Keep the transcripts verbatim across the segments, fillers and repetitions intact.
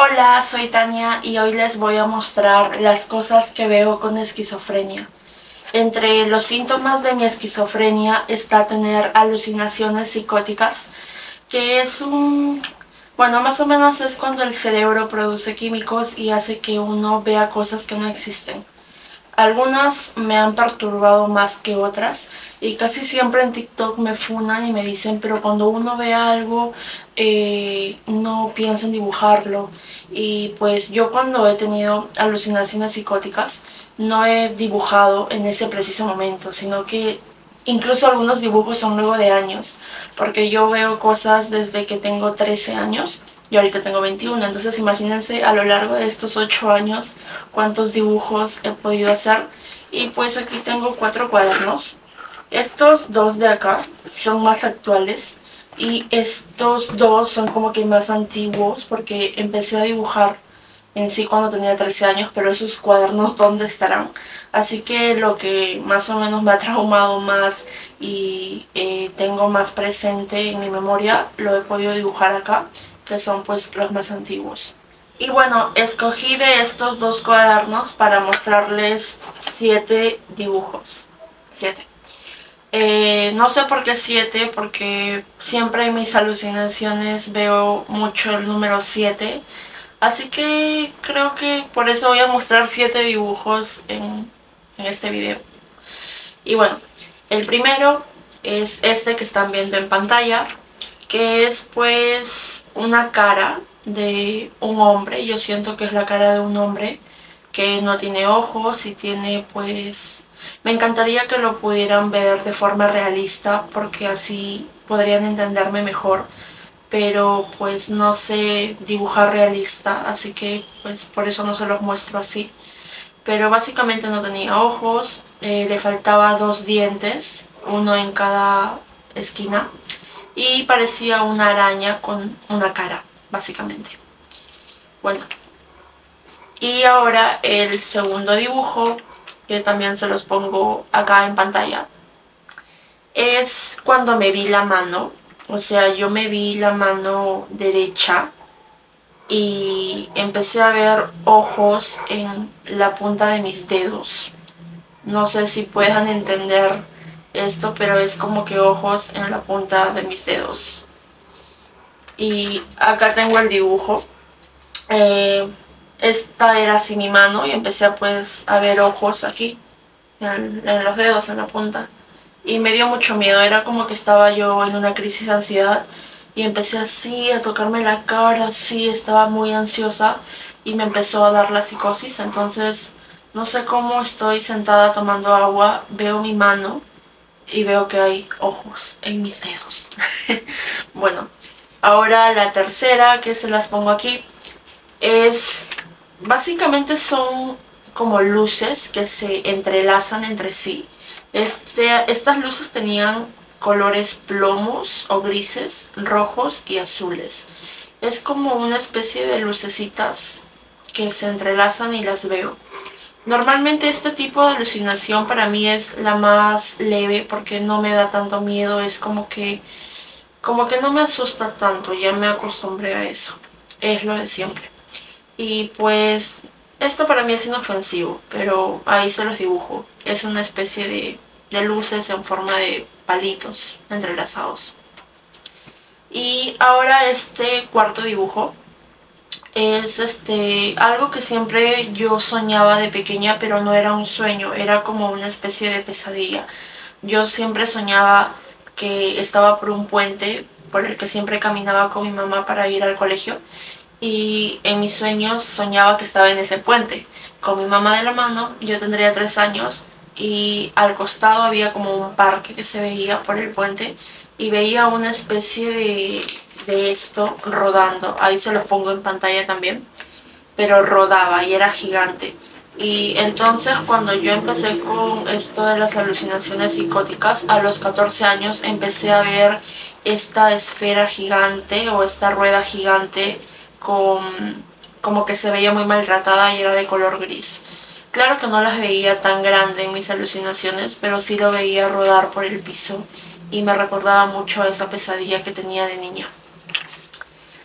Hola, soy Tania y hoy les voy a mostrar las cosas que veo con esquizofrenia. Entre los síntomas de mi esquizofrenia está tener alucinaciones psicóticas, que es un... Bueno, más o menos es cuando el cerebro produce químicos y hace que uno vea cosas que no existen. Algunas me han perturbado más que otras y casi siempre en TikTok me funan y me dicen, pero cuando uno ve algo eh, no piensa en dibujarlo. Y pues yo cuando he tenido alucinaciones psicóticas no he dibujado en ese preciso momento, sino que incluso algunos dibujos son luego de años, porque yo veo cosas desde que tengo trece años y ahorita tengo veintiuno, entonces imagínense a lo largo de estos ocho años cuántos dibujos he podido hacer. Y pues aquí tengo cuatro cuadernos. Estos dos de acá son más actuales y estos dos son como que más antiguos porque empecé a dibujar en sí cuando tenía trece años, pero esos cuadernos ¿dónde estarán? Así que lo que más o menos me ha traumado más y eh, tengo más presente en mi memoria lo he podido dibujar acá, que son pues los más antiguos. Y bueno, escogí de estos dos cuadernos para mostrarles siete dibujos. Siete. Eh, no sé por qué siete, porque siempre en mis alucinaciones veo mucho el número siete. Así que creo que por eso voy a mostrar siete dibujos en, en este video. Y bueno, el primero es este que están viendo en pantalla, que es pues una cara de un hombre. Yo siento que es la cara de un hombre que no tiene ojos y tiene pues... Me encantaría que lo pudieran ver de forma realista porque así podrían entenderme mejor, pero pues no sé dibujar realista, así que pues por eso no se los muestro así. Pero básicamente no tenía ojos, eh, le faltaba dos dientes, uno en cada esquina, y parecía una araña con una cara, básicamente. Bueno, y ahora el segundo dibujo, que también se los pongo acá en pantalla, es cuando me vi la mano. O sea, yo me vi la mano derecha y empecé a ver ojos en la punta de mis dedos. No sé si puedan entender esto, pero es como que ojos en la punta de mis dedos. Y acá tengo el dibujo. Eh, esta era así mi mano y empecé a, pues, a ver ojos aquí, en, en los dedos, en la punta. Y me dio mucho miedo, era como que estaba yo en una crisis de ansiedad y empecé así a tocarme la cara, así, estaba muy ansiosa y me empezó a dar la psicosis. Entonces no sé cómo estoy sentada tomando agua, veo mi mano y veo que hay ojos en mis dedos. Bueno, ahora la tercera, que se las pongo aquí, es... básicamente son como luces que se entrelazan entre sí. Este, estas luces tenían colores plomos o grises, rojos y azules. Es como una especie de lucecitas que se entrelazan y las veo. Normalmente este tipo de alucinación para mí es la más leve porque no me da tanto miedo, es como que, como que no me asusta tanto, ya me acostumbré a eso, es lo de siempre. Y pues esto para mí es inofensivo, pero ahí se los dibujo. Es una especie de, de luces en forma de palitos entrelazados. Y ahora este cuarto dibujo es este algo que siempre yo soñaba de pequeña, pero no era un sueño, era como una especie de pesadilla. Yo siempre soñaba que estaba por un puente por el que siempre caminaba con mi mamá para ir al colegio, y en mis sueños soñaba que estaba en ese puente con mi mamá de la mano. Yo tendría tres años y al costado había como un parque que se veía por el puente y veía una especie de, de esto rodando. Ahí se lo pongo en pantalla también, pero rodaba y era gigante. Y entonces cuando yo empecé con esto de las alucinaciones psicóticas, a los catorce años empecé a ver esta esfera gigante o esta rueda gigante con, como que se veía muy maltratada y era de color gris. Claro que no las veía tan grande en mis alucinaciones, pero sí lo veía rodar por el piso y me recordaba mucho a esa pesadilla que tenía de niña.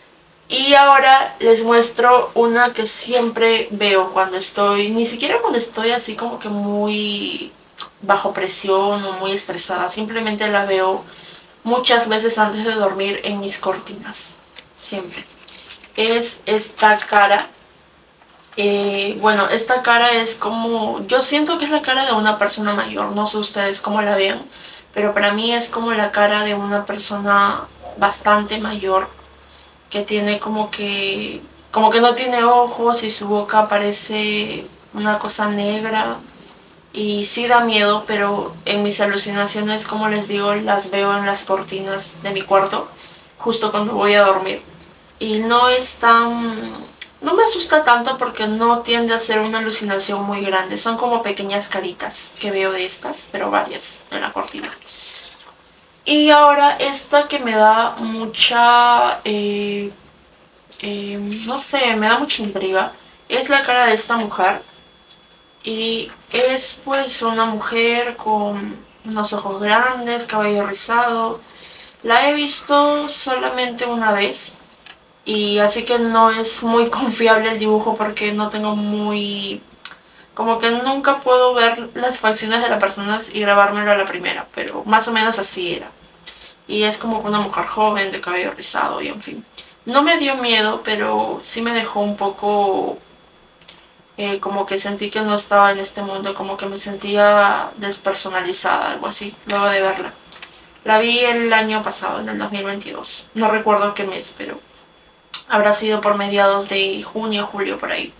Y ahora les muestro una que siempre veo cuando estoy, ni siquiera cuando estoy así como que muy bajo presión o muy estresada, simplemente la veo muchas veces antes de dormir en mis cortinas, siempre. Es esta cara. Eh, bueno, esta cara es como, yo siento que es la cara de una persona mayor, no sé ustedes cómo la vean, pero para mí es como la cara de una persona bastante mayor, que tiene como que, como que no tiene ojos y su boca parece una cosa negra y sí da miedo, pero en mis alucinaciones, como les digo, las veo en las cortinas de mi cuarto, justo cuando voy a dormir. Y no es tan... no me asusta tanto porque no tiende a ser una alucinación muy grande. Son como pequeñas caritas que veo de estas, pero varias en la cortina. Y ahora esta que me da mucha... Eh, eh, no sé, me da mucha intriga. Es la cara de esta mujer. Y es pues una mujer con unos ojos grandes, cabello rizado. La he visto solamente una vez. Y así que no es muy confiable el dibujo porque no tengo muy... como que nunca puedo ver las facciones de las personas y grabármelo a la primera, pero más o menos así era. Y es como una mujer joven de cabello rizado y en fin. No me dio miedo, pero sí me dejó un poco... Eh, como que sentí que no estaba en este mundo, como que me sentía despersonalizada, algo así, luego de verla. La vi el año pasado, en el dos mil veintidós. No recuerdo qué mes, pero habrá sido por mediados de junio, julio, por ahí.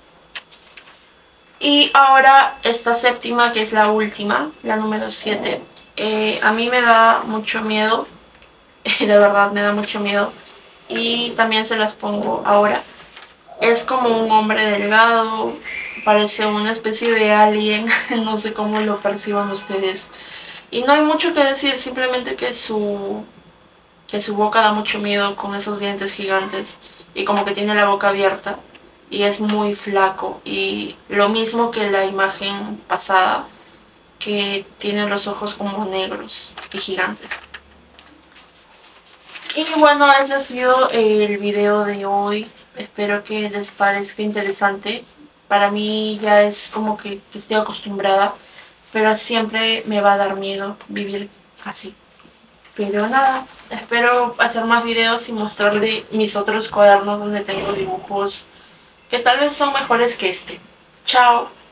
Y ahora esta séptima, que es la última, la número siete, eh, a mí me da mucho miedo, de verdad me da mucho miedo. Y también se las pongo ahora. Es como un hombre delgado, parece una especie de alien, no sé cómo lo perciban ustedes. Y no hay mucho que decir, simplemente que su, que su boca da mucho miedo con esos dientes gigantes y como que tiene la boca abierta y es muy flaco. Y lo mismo que la imagen pasada, que tiene los ojos como negros y gigantes. Y bueno, ese ha sido el video de hoy. Espero que les parezca interesante. Para mí ya es como que estoy acostumbrada, pero siempre me va a dar miedo vivir así. Pero nada, espero hacer más videos y mostrarle mis otros cuadernos donde tengo dibujos que tal vez son mejores que este. Chao.